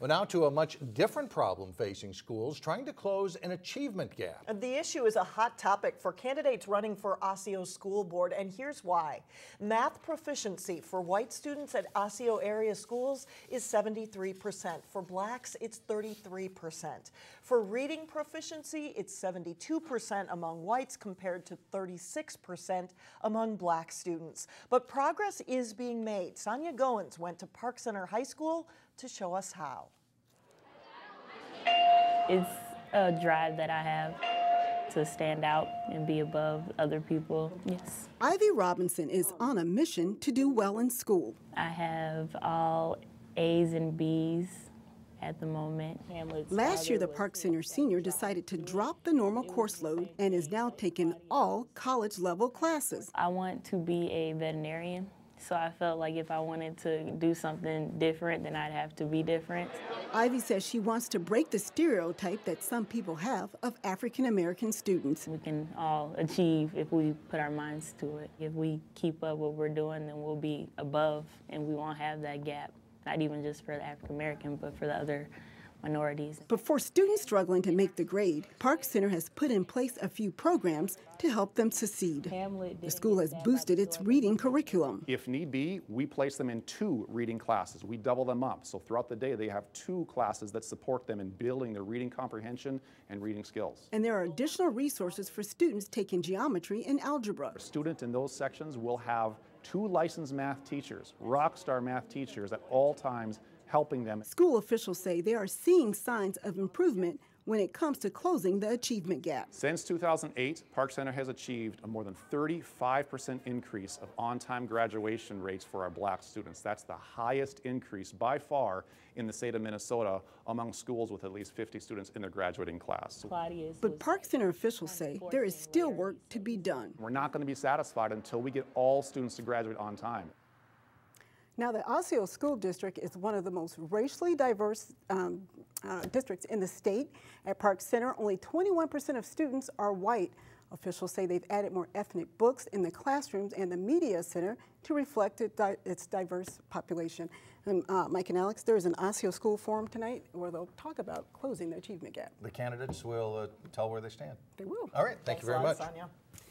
Well, now to a much different problem facing schools, trying to close an achievement gap. The issue is a hot topic for candidates running for Osseo School Board, and here's why. Math proficiency for white students at Osseo area schools is 73%. For blacks, it's 33%. For reading proficiency, it's 72% among whites compared to 36% among black students. But progress is being made. Sonia Goins went to Park Center High School to show us how. It's a drive that I have to stand out and be above other people, yes. Ivy Robinson is on a mission to do well in school. I have all A's and B's at the moment. Last year, the Park Center senior decided to drop the normal course load and is now taking all college-level classes. I want to be a veterinarian, so I felt like if I wanted to do something different, then I'd have to be different. Ivy says she wants to break the stereotype that some people have of African-American students. We can all achieve if we put our minds to it. If we keep up what we're doing, then we'll be above and we won't have that gap, not even just for the African-American, but for the other minorities. But for students struggling to make the grade, Park Center has put in place a few programs to help them succeed. The school has boosted its reading curriculum. If need be, we place them in 2 reading classes. We double them up. So throughout the day, they have 2 classes that support them in building their reading comprehension and reading skills. And there are additional resources for students taking geometry and algebra. A student in those sections will have 2 licensed math teachers, rock star math teachers at all times, helping them. School officials say they are seeing signs of improvement when it comes to closing the achievement gap. Since 2008, Park Center has achieved a more than 35% increase of on-time graduation rates for our black students. That's the highest increase by far in the state of Minnesota among schools with at least 50 students in their graduating class. But Park Center officials say there is still work to be done. We're not going to be satisfied until we get all students to graduate on time. Now, the Osseo School District is one of the most racially diverse districts in the state. At Park Center, only 21% of students are white. Officials say they've added more ethnic books in the classrooms and the media center to reflect its diverse population. And, Mike and Alex, there is an Osseo School Forum tonight where they'll talk about closing the achievement gap. The candidates will tell where they stand. They will. All right, thank you very much. Sonia.